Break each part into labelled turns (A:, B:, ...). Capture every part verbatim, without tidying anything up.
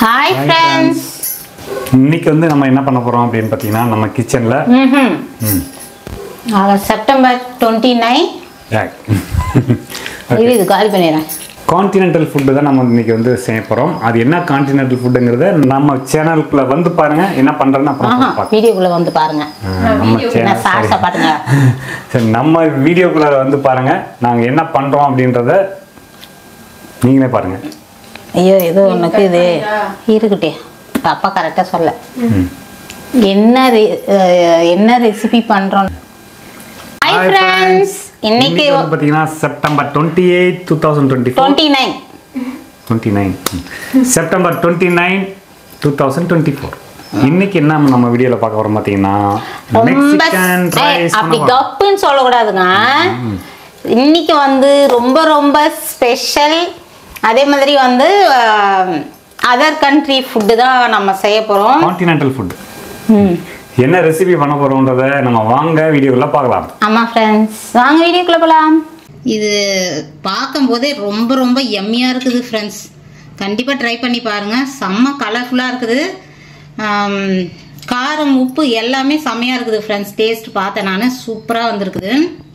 A: Hi friends.
B: இன்னைக்கு வந்து நம்ம என்ன பண்ண போறோம் அப்படினு பாத்தீங்கன்னா நம்ம கிச்சன்ல
A: ம்ம் ஆ செப்டம்பர் twenty-nine இது இது காலி பண்ணிறேன்.
B: கான்டினென்டல் ஃபுட் தான் நம்ம இன்னைக்கு வந்து செய்ய போறோம். அது என்ன கான்டினென்டல் ஃபுட்ங்கறத நம்ம சேனலுக்குள்ள வந்து பாருங்க. என்ன பண்றேன்னு அப்புறம் பாருங்க.
A: வீடியோக்குள்ள வந்து பாருங்க.
B: நம்ம சேனல்
A: சார்ஸா பாருங்க.
B: சரி நம்ம வீடியோக்குள்ள வந்து பாருங்க. நாங்க என்ன பண்றோம் அப்படின்றத நீங்களே பாருங்க.
A: ஐயோ ஏதோ உனக்கு இது இருக்குட்டே. அப்பா கரெக்டா சொல்ல. என்ன என்ன ரெசிபி பண்றோம்? Hi friends. இன்னைக்கு
B: வந்து பாத்தீங்கன்னா September twenty-eight twenty twenty-four
A: twenty-nine
B: twenty-nine September twenty-nine twenty twenty-four இன்னைக்கு என்ன நம்ம வீடியோல பார்க்க போறோம் பாத்தீங்கன்னா மெக்சிகன் ரைஸ்.
A: அப்படி கப்புன்னு சொல்ல கூடாதுங்க. இன்னைக்கு வந்து ரொம்ப ரொம்ப ஸ்பெஷல். அதே மாதிரி வந்து அதர் கண்ட்ரி ஃபுட் தான் நம்ம செய்ய போறோம்.
B: Continental food. என்ன ரெசிபி பண்ண போறோம்ன்றத நம்ம வாங்க வீடியோக்குள்ள பார்க்கலாம்.
A: ஆமா फ्रेंड्स வாங்க வீடியோக்குள்ள போலாம். இது பாக்கும்போதே ரொம்ப ரொம்ப யம்மியா இருக்குது फ्रेंड्स. கண்டிப்பா ட்ரை பண்ணி பாருங்க. செம்ம கலர்ஃபுல்லா இருக்குது. காரம் உப்பு எல்லாமே செமையா இருக்குது फ्रेंड्स. டேஸ்ட் பார்த்தேன் நானு சூப்பரா வந்திருக்குது.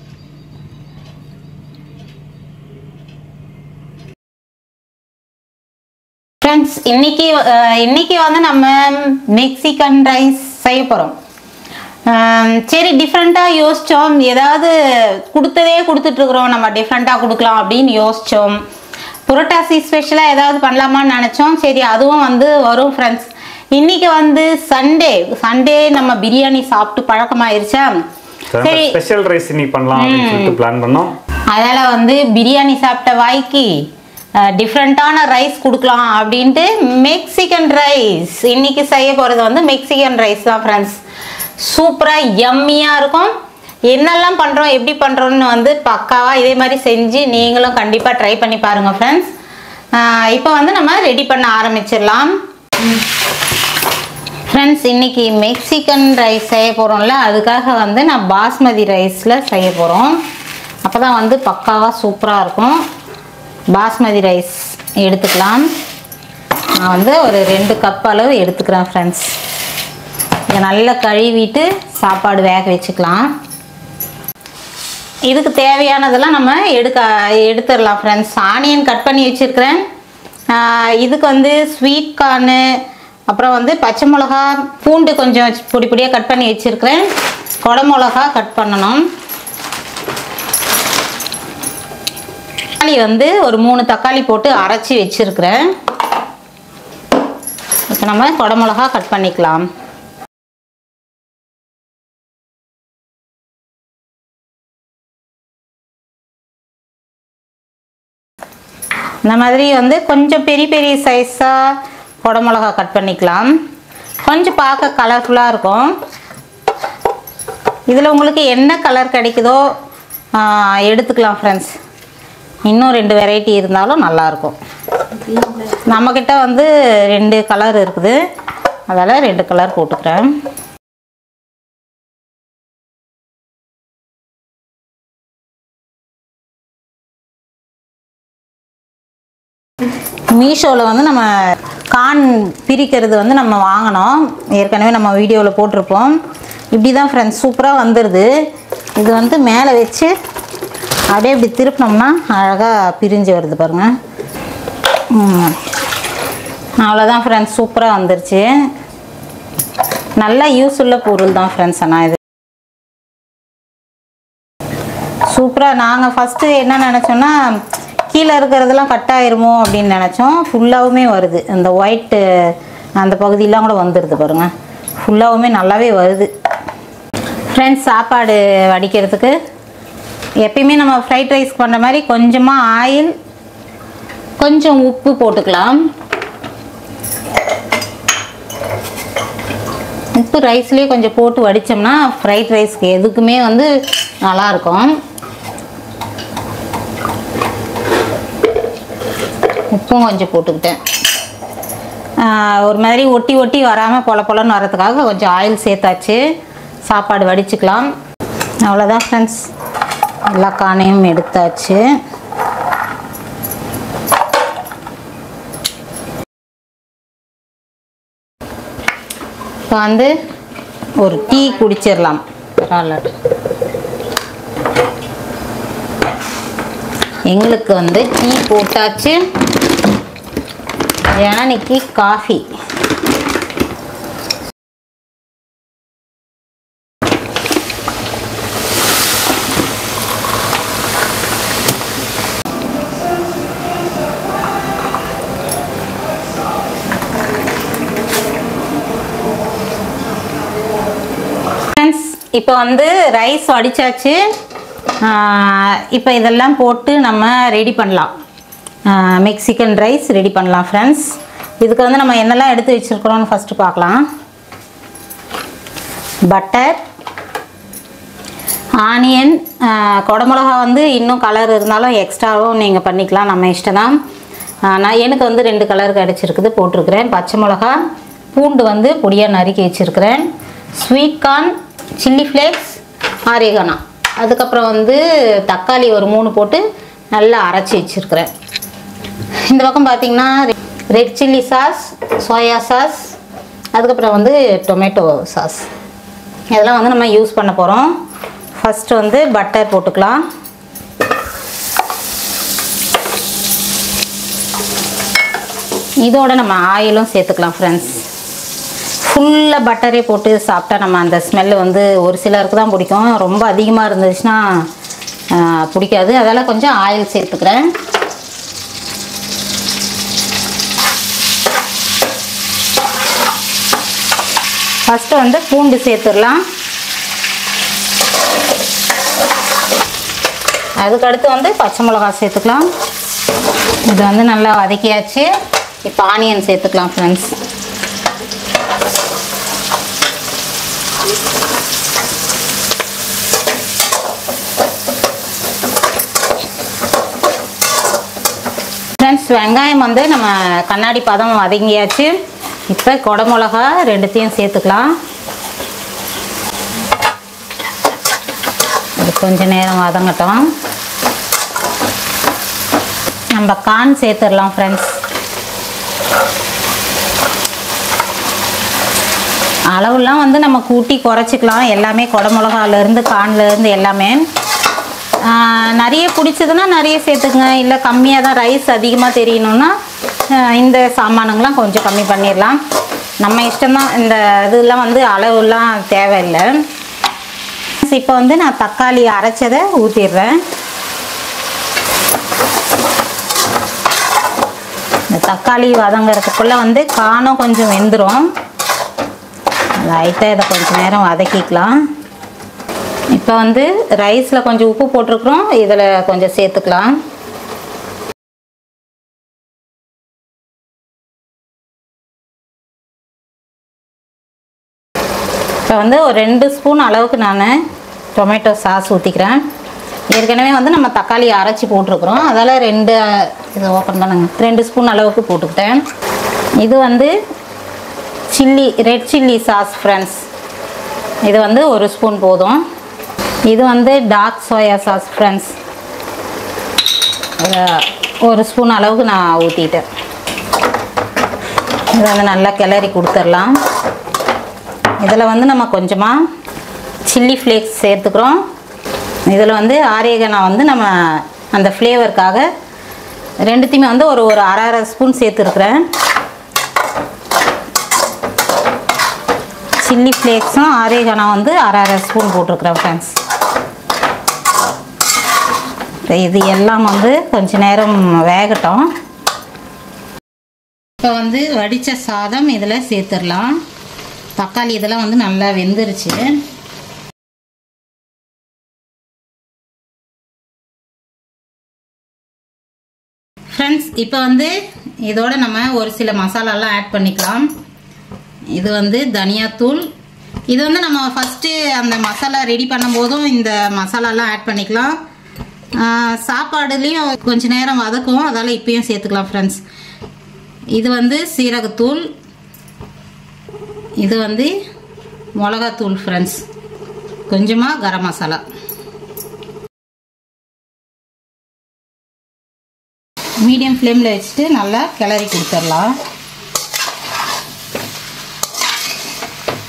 A: फ्रेंड्स இன்னைக்கு இன்னைக்கு வந்து நம்ம மெக்சிகன் ரைஸ் செய்ய போறோம். சரி டிஃப்ரெண்ட்டாக யோசித்தோம். ஏதாவது கொடுத்ததே கொடுத்துட்ருக்குறோம், நம்ம டிஃப்ரெண்ட்டாக கொடுக்கலாம் அப்படின்னு யோசித்தோம். புரட்டாசி ஸ்பெஷலாக ஏதாவது பண்ணலாமான்னு நினச்சோம். சரி அதுவும் வந்து வரும் ஃப்ரெண்ட்ஸ். இன்றைக்கி வந்து சண்டே சண்டே நம்ம பிரியாணி சாப்பிட்டு பழக்கமாயிருச்சா,
B: சரி ஸ்பெஷல் ரைஸ் இன்னைக்கு பண்ணலாம் அப்படின்னு சொல்லிட்டு பிளான் பண்ணோம்.
A: அதனால் வந்து பிரியாணி சாப்பிட்ட வாய்க்கு டிஃப்ரெண்ட்டான ரைஸ் கொடுக்கலாம் அப்படின்ட்டு மெக்சிகன் ரைஸ் இன்னைக்கு செய்ய போகிறது வந்து மெக்சிகன் ரைஸ் தான் ஃப்ரெண்ட்ஸ். சூப்பராக யம்மியாக இருக்கும். என்னெல்லாம் பண்ணுறோம் எப்படி பண்ணுறோன்னு வந்து பக்காவாக இதே மாதிரி செஞ்சு நீங்களும் கண்டிப்பாக ட்ரை பண்ணி பாருங்கள் ஃப்ரெண்ட்ஸ். இப்போ வந்து நம்ம ரெடி பண்ண ஆரம்பிச்சிடலாம் ஃப்ரெண்ட்ஸ். இன்றைக்கி மெக்சிகன் ரைஸ் செய்ய போகிறோம்ல, அதுக்காக வந்து நான் பாஸ்மதி ரைஸில் செய்ய போகிறோம். அப்போ தான் வந்து பக்காவாக சூப்பராக இருக்கும். பாஸ்மதி ரைஸ் எடுத்துக்கலாம். நான் வந்து ஒரு ரெண்டு கப் அளவு எடுத்துக்கிறேன் ஃப்ரெண்ட்ஸ். இதை நல்லா கழுவிட்டு சாப்பாடு வேக வச்சுக்கலாம். இதுக்கு தேவையானதெல்லாம் நம்ம எடுக்க எடுத்துடலாம் ஃப்ரெண்ட்ஸ். ஆனியன் கட் பண்ணி வச்சுருக்கிறேன். இதுக்கு வந்து ஸ்வீட் கார்னு, அப்புறம் வந்து பச்சை மிளகா, பூண்டு கொஞ்சம் பொடி பொடியாக கட் பண்ணி வச்சுருக்கிறேன். கொடை மிளகா கட் பண்ணணும். தக்காளி வந்து ஒரு மூணு தக்காளி போட்டு அரைச்சி வச்சுருக்கிறேன். இப்போ நம்ம கொடை மிளகா கட் பண்ணிக்கலாம். இந்த மாதிரி வந்து கொஞ்சம் பெரிய பெரிய சைஸாக கொடை மிளகா கட் பண்ணிக்கலாம். கொஞ்சம் பார்க்க கலர்ஃபுல்லாக இருக்கும். இதில் உங்களுக்கு என்ன கலர் கிடைக்குதோ எடுத்துக்கலாம் ஃப்ரெண்ட்ஸ். இன்னும் ரெண்டு வெரைட்டி இருந்தாலும் நல்லாயிருக்கும். நம்மக்கிட்ட வந்து ரெண்டு கலர் இருக்குது, அதால் ரெண்டு கலர் போட்டுக்கிறேன். மீஷோவில் வந்து நம்ம கான் பிரிக்கிறது வந்து நம்ம வாங்கினோம். ஏற்கனவே நம்ம வீடியோவில் போட்டிருப்போம். இப்படி தான் ஃப்ரெண்ட்ஸ் சூப்பராக வந்துடுது. இது வந்து மேலே வச்சு அப்படியே இப்படி திருப்பினோம்னா அழகாக பிரிஞ்சு வருது பாருங்கள். அவ்வளோதான் ஃப்ரெண்ட்ஸ், சூப்பராக வந்துருச்சு. நல்லா யூஸ் உள்ள பொருள் தான் ஃப்ரெண்ட்ஸ். ஆனால் இது சூப்பராக நாங்கள் ஃபஸ்ட்டு என்ன நினச்சோன்னா கீழே இருக்கிறதெல்லாம் கட் ஆயிருமோ அப்படின்னு நினச்சோம். ஃபுல்லாகவுமே வருது. இந்த ஒயிட்டு அந்த பகுதியெலாம் கூட வந்துடுது பாருங்கள். ஃபுல்லாகவுமே நல்லாவே வருது ஃப்ரெண்ட்ஸ். சாப்பாடு வடிக்கிறதுக்கு எப்பயுமே நம்ம ஃப்ரைட் ரைஸ் பண்ணுற மாதிரி கொஞ்சமாக ஆயில், கொஞ்சம் உப்பு போட்டுக்கலாம். உப்பு ரைஸ்லேயே கொஞ்சம் போட்டு வடித்தோம்னா ஃப்ரைட் ரைஸ்க்கு எதுக்குமே வந்து நல்லாயிருக்கும். உப்பும் கொஞ்சம் போட்டுக்கிட்டேன். ஒரு மாதிரி ஒட்டி ஒட்டி வராமல் பொல பொலன்னு வரதுக்காக கொஞ்சம் ஆயில் சேர்த்தாச்சு. சாப்பாடு வடிச்சுக்கலாம். அவ்வளோதான் ஃப்ரெண்ட்ஸ், எல்லா காணையும் எடுத்தாச்சு. இப்போ வந்து ஒரு டீ குடிச்சிடலாம். பரவாயில்ல, எங்களுக்கு வந்து டீ போட்டாச்சு. ஜனனிக்கு காஃபி. இப்போ வந்து ரைஸ் வடிச்சாச்சு. இப்போ இதெல்லாம் போட்டு நம்ம ரெடி பண்ணலாம். மெக்சிகன் ரைஸ் ரெடி பண்ணலாம் ஃப்ரெண்ட்ஸ். இதுக்கு வந்து நம்ம என்னெல்லாம் எடுத்து வச்சுருக்கிறோன்னு ஃபஸ்ட்டு பார்க்கலாம். பட்டர், ஆனியன், குடமிளகா வந்து இன்னும் கலர் இருந்தாலும் எக்ஸ்ட்ராவும் நீங்கள் பண்ணிக்கலாம், நம்ம இஷ்டம் தான். நான் எனக்கு வந்து ரெண்டு கலர் கிடச்சிருக்குது, போட்டிருக்கிறேன். பச்சை மிளகா, பூண்டு வந்து பொடியாக நறுக்கி வச்சுருக்கிறேன். Sweet corn, chilli flakes, oregano, அதுக்கப்புறம் வந்து தக்காளி ஒரு மூணு போட்டு நல்லா அரைச்சி வச்சுருக்கிறேன். இந்த பக்கம் பார்த்திங்கன்னா red chilli sauce, soya sauce, அதுக்கப்புறம் வந்து டொமேட்டோ சாஸ், இதெல்லாம் வந்து நம்ம யூஸ் பண்ண போகிறோம். ஃபஸ்ட்டு வந்து பட்டர் போட்டுக்கலாம். இதோட நம்ம ஆயிலும் சேர்த்துக்கலாம் ஃப்ரெண்ட்ஸ். ஃபுல்லாக பட்டரே போட்டு சாப்பிட்டா நம்ம அந்த ஸ்மெல்லு வந்து ஒரு சிலருக்கு தான் பிடிக்கும், ரொம்ப அதிகமாக இருந்துச்சுன்னா பிடிக்காது. அதெல்லாம் கொஞ்சம் ஆயில் சேர்த்துக்கிறேன். ஃபஸ்ட்டு வந்து பூண்டு சேர்த்துடலாம். அதுக்கடுத்து வந்து பச்சை மிளகா சேர்த்துக்கலாம். இது வந்து நல்லா வதக்கியாச்சு. இப்போ ஆனியன் சேர்த்துக்கலாம் ஃப்ரெண்ட்ஸ். ஃப்ரெண்ட்ஸ், வெங்காயம் வந்து நம்ம கண்ணாடி பதம் வதங்கியாச்சு. இப்போ குடமிளகா ரெண்டுத்தையும் சேர்த்துக்கலாம். இது கொஞ்சம் நேரம் வதங்கட்டும். நம்ம கார்ன் சேர்த்துடலாம் ஃப்ரெண்ட்ஸ். அளவுலாம் வந்து நம்ம கூட்டி குறைச்சிக்கலாம். எல்லாமே குடமிளகாலேருந்து கார்ன்லேருந்து எல்லாமே. நிறைய பிடிச்சதுன்னா நிறைய சேர்த்துக்குங்க, இல்லை கம்மியாக தான் ரைஸ் அதிகமாக தெரியணுன்னா இந்த சாமானுங்களாம் கொஞ்சம் கம்மி பண்ணிடலாம். நம்ம இஷ்டம்தான். இந்த இதெல்லாம் வந்து அளவுலாம் தேவையில்லை. இப்போ வந்து நான் தக்காளி அரைச்சதை ஊற்றிடுறேன். இந்த தக்காளி வதங்கிறதுக்குள்ளே வந்து காணும் கொஞ்சம் வெந்துடும். லைட்டாக இதை கொஞ்சம் நேரம் வதக்கிக்கலாம். இப்போ வந்து ரைஸில் கொஞ்சம் உப்பு போட்டிருக்கிறோம், இதில் கொஞ்சம் சேர்த்துக்கலாம். இப்போ வந்து ஒரு ரெண்டு ஸ்பூன் அளவுக்கு நான் டொமேட்டோ சாஸ் ஊற்றிக்கிறேன். ஏற்கனவே வந்து நம்ம தக்காளி அரைச்சி போட்டிருக்கிறோம், அதால் ரெண்டு இதை ஓப்பன் பண்ணுங்க ரெண்டு ஸ்பூன் அளவுக்கு போட்டுக்கிட்டேன். இது வந்து chilli red chilli sauce friends. இது வந்து ஒரு ஸ்பூன் போதும். இது வந்து டார்க் சோயா சாஸ் ஃப்ரெண்ட்ஸ். ஒரு ஸ்பூன் அளவுக்கு நான் ஊற்றிட்டேன். இது வந்து நல்லா கிளறி கொடுத்துடலாம். இதில் வந்து நம்ம கொஞ்சமாக சில்லி ஃப்ளேக்ஸ் சேர்த்துக்கிறோம். இதில் வந்து ஆரிகனோ வந்து நம்ம அந்த ஃப்ளேவருக்காக ரெண்டுத்தையுமே வந்து ஒரு ஒரு அரை அரை ஸ்பூன் சேர்த்துருக்குறேன். சில்லி ஃப்ளேக்ஸும் ஆரிகனோ வந்து அரை அரை ஸ்பூன் போட்டிருக்குறேன் ஃப்ரெண்ட்ஸ். இது எல்லாம் வந்து கொஞ்ச நேரம் வேகட்டும். இப்போ வந்து வடித்த சாதம் இதில் சேர்த்துடலாம். தக்காளி இதெல்லாம் வந்து நல்லா வெந்துருச்சு. ஃப்ரெண்ட்ஸ், இப்போ வந்து இதோட நம்ம ஒரு சில மசாலாலாம் ஆட் பண்ணிக்கலாம். இது வந்து தனியாத்தூள். இது வந்து நம்ம ஃபஸ்ட்டு அந்த மசாலா ரெடி பண்ணும்போதும் இந்த மசாலாலாம் ஆட் பண்ணிக்கலாம். சாப்பாடுலேயும் கொஞ்சம் நேரம் வதக்கும், அதால் இப்பயும் சேர்த்துக்கலாம் ஃப்ரெண்ட்ஸ். இது வந்து சீரகத்தூள், இது வந்து மிளகாத்தூள் ஃப்ரெண்ட்ஸ், கொஞ்சமாக கரம் மசாலா. மீடியம் ஃப்ளேமில் வச்சுட்டு நல்லா கிளறி கொடுத்துடலாம்.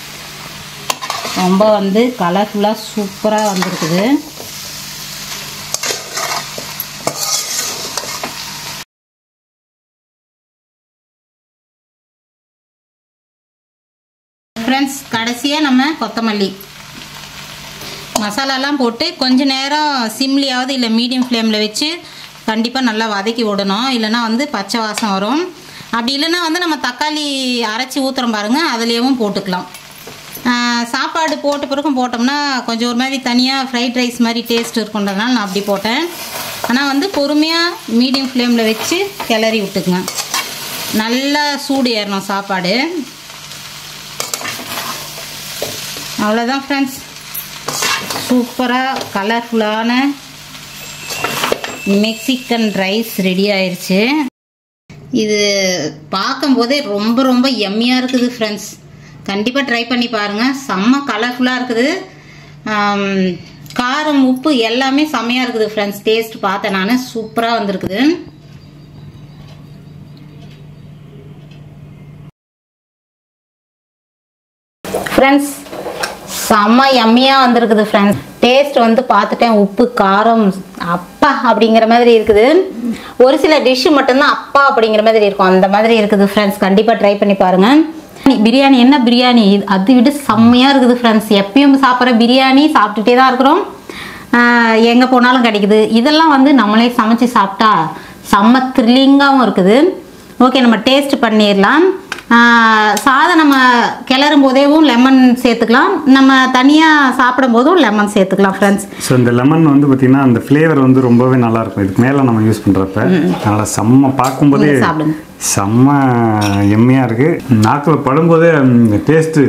A: ரொம்ப வந்து கலர்ஃபுல்லாக சூப்பராக வந்திருக்குது. ஃப்ரெண்ட்ஸ், கடைசியாக நம்ம கொத்தமல்லி மசாலாலாம் போட்டு கொஞ்ச நேரம் சிம்லியாவது இல்லை மீடியம் ஃப்ளேமில் வச்சு கண்டிப்பாக நல்லா வதக்கி விடணும். இல்லைனா வந்து பச்சை வாசம் வரும். அப்படி இல்லைன்னா வந்து நம்ம தக்காளி அரைச்சி ஊற்றுறோம் பாருங்கள், அதுலேயும் போட்டுக்கலாம். சாப்பாடு போட்ட பிறகும் போட்டோம்னா கொஞ்சம் ஒரு மாதிரி தனியாக ஃப்ரைட் ரைஸ் மாதிரி டேஸ்ட் இருக்குன்றதுனால நான் அப்படி போட்டேன். ஆனால் வந்து பொறுமையாக மீடியம் ஃப்ளேமில் வச்சு கிளறி விட்டுக்குங்க. நல்லா சூடு ஏறணும் சாப்பாடு. அவ்வளோதான் ஃப்ரெண்ட்ஸ், சூப்பராக கலர்ஃபுல்லான மெக்சிகன் ரைஸ் ரெடி ஆயிடுச்சு. இது பார்க்கும்போதே ரொம்ப ரொம்ப எம்மியாக இருக்குது ஃப்ரெண்ட்ஸ். கண்டிப்பாக ட்ரை பண்ணி பாருங்கள். செம்ம கலர்ஃபுல்லாக இருக்குது. காரம் உப்பு எல்லாமே செம்மையாக இருக்குது ஃப்ரெண்ட்ஸ். டேஸ்ட் பார்த்தேன் நான், சூப்பராக வந்திருக்குது. ஃப்ரெண்ட்ஸ், செம்ம எம்மியாக வந்திருக்குது ஃப்ரெண்ட்ஸ். டேஸ்ட் வந்து பார்த்துட்டேன், உப்பு காரம் அப்பா அப்படிங்கிற மாதிரி இருக்குது. ஒரு சில டிஷ்ஷு மட்டும்தான் அப்பா அப்படிங்கிற மாதிரி இருக்கும், அந்த மாதிரி இருக்குது ஃப்ரெண்ட்ஸ். கண்டிப்பாக ட்ரை பண்ணி பாருங்கள். பிரியாணி என்ன பிரியாணி, அது விட செம்மையாக இருக்குது ஃப்ரெண்ட்ஸ். எப்பயும் சாப்பிட்ற பிரியாணி சாப்பிட்டுட்டே தான் இருக்கிறோம், எங்கே போனாலும் கிடைக்குது. இதெல்லாம் வந்து நம்மளே சமைச்சு சாப்பிட்டா செம்ம த்ரில்லிங்காகவும் இருக்குது. ஓகே, நம்ம டேஸ்ட் பண்ணிடலாம். சாதம் நம்ம கிளறும் போதேவும் லெமன் சேர்த்துக்கலாம், நம்ம தனியாக சாப்பிடும் போதும் லெமன் சேர்த்துக்கலாம் ஃப்ரெண்ட்ஸ்.
B: ஸோ இந்த லெமன் வந்து பார்த்தீங்கன்னா அந்த ஃப்ளேவர் வந்து ரொம்பவே நல்லா இருக்கும் இதுக்கு மேலே நம்ம யூஸ் பண்ணுறப்ப. அதனால் செம்ம பார்க்கும்போதே செம்ம எம்மையாக இருக்குது. நாக்கில் படும்போதே அந்த டேஸ்ட்டு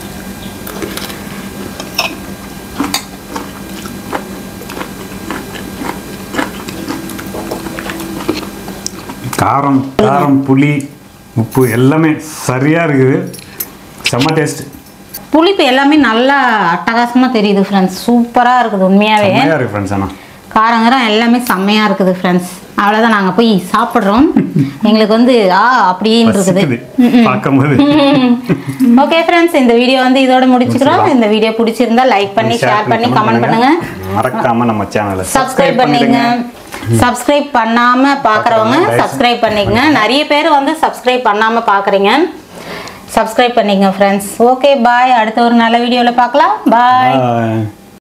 B: காரம் காரம் புளி உப்பு எல்லாமே சரியாக இருக்குது. செம்ம டேஸ்ட்.
A: புளிப்பு எல்லாமே நல்லா அட்டகாசமாக தெரியுது ஃப்ரெண்ட்ஸ். சூப்பராக இருக்குது உண்மையாகவே.
B: இருக்குது ஃப்ரெண்ட்ஸ். ஆனால்
A: காரங்கரம் எல்லாமே செம்மையாக இருக்குது ஃப்ரெண்ட்ஸ். அவ்வளோதான், நாங்கள் போய் சாப்பிட்றோம். எங்களுக்கு வந்து ஆ அப்படின்னு இருக்குது
B: பார்க்கும்போது.
A: ஓகே ஃப்ரெண்ட்ஸ், இந்த வீடியோ வந்து இதோட முடிச்சுக்கிறோம். இந்த வீடியோ பிடிச்சிருந்தா லைக் பண்ணி ஷேர் பண்ணி கமெண்ட் பண்ணுங்க.
B: மறக்காம நம்ம சேனலை
A: சப்ஸ்கிரைப் பண்ணிங்க. சப்ஸ்கிரைப் பண்ணாம பார்க்குறவங்க சப்ஸ்கிரைப் பண்ணிக்கங்க. நிறைய பேர் வந்து சப்ஸ்கிரைப் பண்ணாம பார்க்குறீங்க, சப்ஸ்கிரைப் பண்ணிக்கங்க ஃப்ரெண்ட்ஸ். ஓகே, பாய். அடுத்த ஒரு நல்ல வீடியோவில் பார்க்கலாம். பாய்.